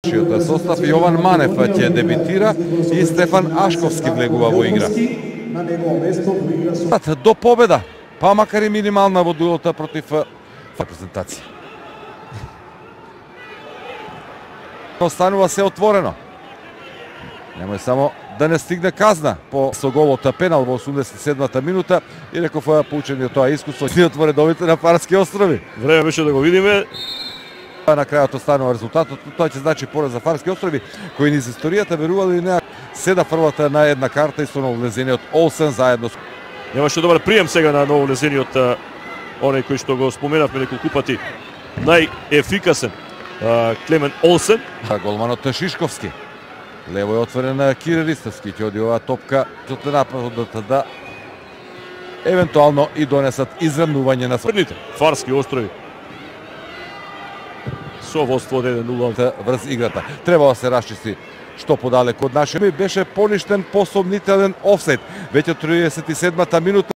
состав Јован Манев ќе дебитира и Стефан Ашковски влегува во игра. До победа, па макар и минимална во дуелот против репрезентација. Останува се отворено. Немој само да не стигне казна со голот пенал во 87-та минута и реков поучени од тоа искуство ни отвори домите на Фарски острови. Време беше да го видиме. На крајот останува резултатот, тоа ќе значи пораз за Фарски острови, кои низ историјата верували или не седа првата на една карта и со нововлезениот Олсен заедно. Немаше добар прием сега на нововлезениот оној кој што го споменавме неколку пати. Најефикасен Клемен Олсен. Голманот Шишковски. Лево е отворен Кире Ристовски, ќе оди оваа топка од нападот да евентуално и донесат израмнување на спредните Фарски острови. Со водство од 1-0 врз играта. Треба да се расчисти што подалеку од нашиот. Беше поништен по сомнителен офсайд. Веќе 37-та минута.